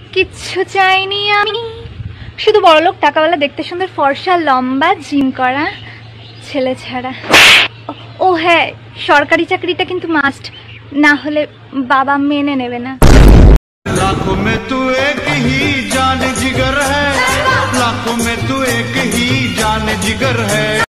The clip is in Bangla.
কিচ্ছু চাইনি আমি, শুধু বড়লোক টাকাওয়ালা দেখতে সুন্দর ফর্সা লম্বা জিম করা ছেলে ছাড়া। ও হ্যাঁ, সরকারি চাকরিটা কিন্তু মাস্ট, না হলে বাবা মেনে নেবে না। लाखों में तू एक ही जान जिगर है, लाखों में तू एक ही जान जिगर है।